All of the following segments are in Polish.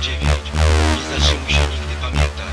9. Nie zatrzymuj się nigdy, pamiętaj.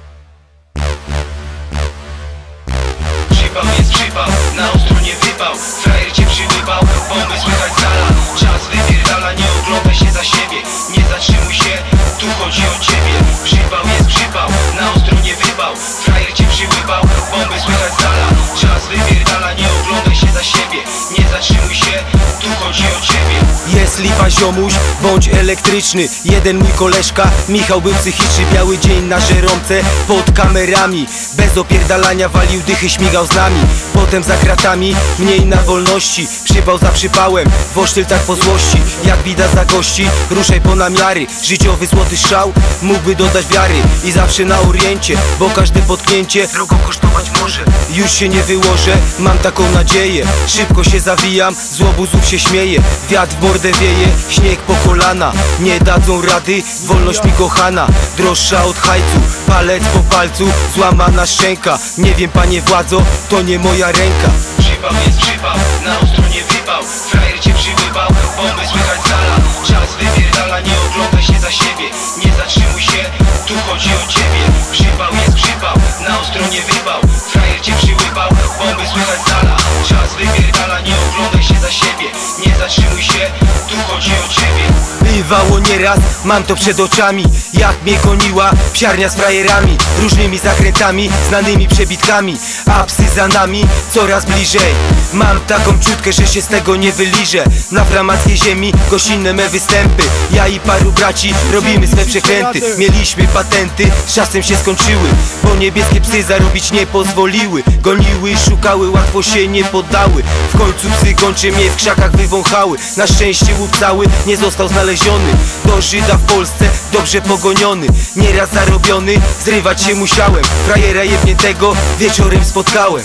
Przypał jest przypał, na ostro nie wypał. Frajer cię przyłypał, bomby słychać z dala. Czas wypierdala, nie oglądaj się za siebie. Nie zatrzymuj się, tu chodzi o ciebie. Przypał jest przypał, na ostro nie wypał. Frajer cię przyłypał, bomby słychać z dala. Czas wypierdala, nie oglądaj się za siebie. Nie zatrzymuj się, tu chodzi o ciebie. Jest lipa ziomuś, bądź elektryczny. Jeden mój koleżka, Michał, był psychiczny. Biały dzień na żeromce, pod kamerami. Bez opierdalania walił dychy, śmigał z nami. Potem za kratami, mniej na wolności. Przypał za przypałem, wosztyl tak po złości. Jak widać za gości, ruszaj po namiary. Życiowy złoty strzał, mógłby dodać wiary. I zawsze na oriencie, bo każde potknięcie drogo kosztować może. Już się nie wyłożę, mam taką nadzieję. Szybko się zawijam, z łobuzów się śmieję. Wiatr w mordę wieje, śnieg po kolana. Nie dadzą rady, wolność mi kochana. Droższa od hajcu, palec po palcu. Złamana szczęka, nie wiem panie władzo, to nie moja ręka. Przypał jest przypał, na ostro nie wypał. Frajer cię przyłypał, bomby słychać z dala. Czas wypierdala, nie oglądaj się za siebie. Nie zatrzymuj się, tu chodzi o ciebie. Przypał jest przypał, na ostro nie wypał. Frajer cię przyłypał, bomby słychać z dala. Czas wypierdala, nie oglądaj się za siebie. Nie zatrzymuj się, tu chodzi o ciebie. Bywało nieraz, mam to przed oczami. Jak mnie goniła psiarnia z frajerami. Różnymi zakrętami, znanymi przebitkami. A psy za nami, coraz bliżej. Mam taką czutkę, że się z tego nie wyliżę. Na flamackiej ziemi gościnne me występy. Ja i paru braci robimy swe przekręty. Mieliśmy patenty, z czasem się skończyły. Bo niebieskie psy zarobić nie pozwoliły. Goniły, szukały, łatwo się nie poddały. W końcu psy gończe mnie w krzakach wywąchały. Na szczęście łup cały nie został znaleziony. Do Żyda w Polsce dobrze pogoniony. Nieraz zarobiony, zrywać się musiałem. Frajera jebniętego wieczorem spotkałem.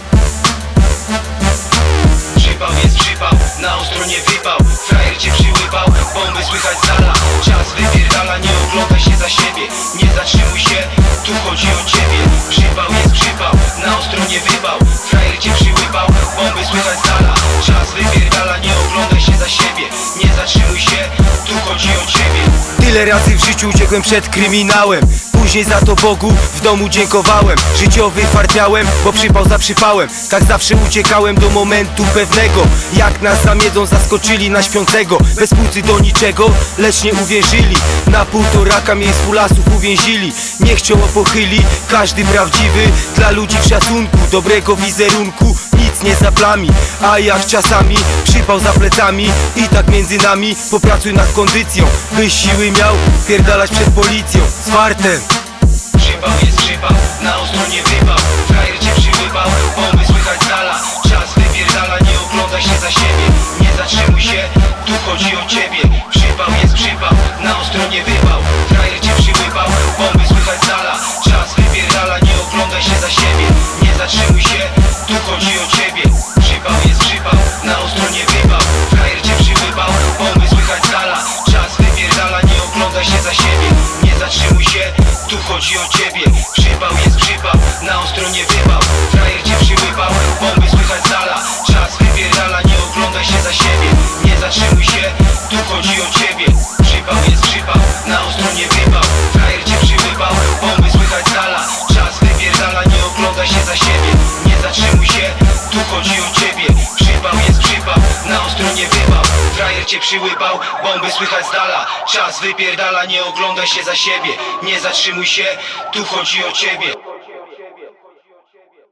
Przypał jest przypał, na ostro nie wypał. Frajer cię przyłypał, bomby słychać z dala. Czas wypierdala, nie oglądaj się za siebie. Nie zatrzymuj się, tu chodzi o ciebie. Przypał jest przypał, na ostro nie wypał. Frajer cię przyłypał, bomby słychać z dala. Czas wypierdala, nie oglądaj się za siebie. Nie zatrzymuj się, tu chodzi o ciebie. Tyle razy w życiu uciekłem przed kryminałem. Później za to Bogu w domu dziękowałem. Życiowy fart miałem, bo przypał za przypałem. Tak zawsze uciekałem do momentu pewnego. Jak nas zamiedzą, zaskoczyli na śpiącego. Bez płucy do niczego, lecz nie uwierzyli. Na półtoraka mnie z pulasów uwięzili. Nie chciał pochyli, każdy prawdziwy. Dla ludzi w szacunku, dobrego wizerunku nic nie zaplami. A jak czasami przypał za plecami. I tak między nami, popracuj nad kondycją. Byś siły miał pierdalać przed policją z fartem. Przypał jest przypał, na ostro nie wypał. Frajer cię przyłypał, bomby słychać z dala. Czas wypierdala, nie oglądaj się za siebie. Nie zatrzymuj się, tu chodzi o ciebie. Przypał jest przypał, na ostro nie wypał. Frajer cię przyłypał, bomby słychać z dala. Czas wypierdala, nie oglądaj się za siebie. Nie zatrzymuj się, tu chodzi o ciebie. Przypał jest przypał, na ostro nie wypał. Frajer cię przyłypał, bomby słychać z dala. Czas wypierdala, nie oglądaj się za siebie. Nie zatrzymuj się, tu chodzi o ciebie. Przypał jest przypał, na ostro nie wypał. Frajer cię przyłypał, bomby słychać z dala. Czas wypierdala, nie oglądaj się za siebie. Nie zatrzymuj się, tu chodzi o ciebie. Przypał jest przypał, na ostro nie wypał. Frajer cię przyłypał, bomby słychać z dala. Czas wypierdala, nie oglądaj się za siebie. Nie zatrzymuj się, tu chodzi o ciebie. Przypał jest przypał, na ostro nie wypał. Frajer cię przyłypał, bomby słychać z dala. Czas wypierdala, nie oglądaj się za siebie. Nie zatrzymuj się, tu chodzi o ciebie.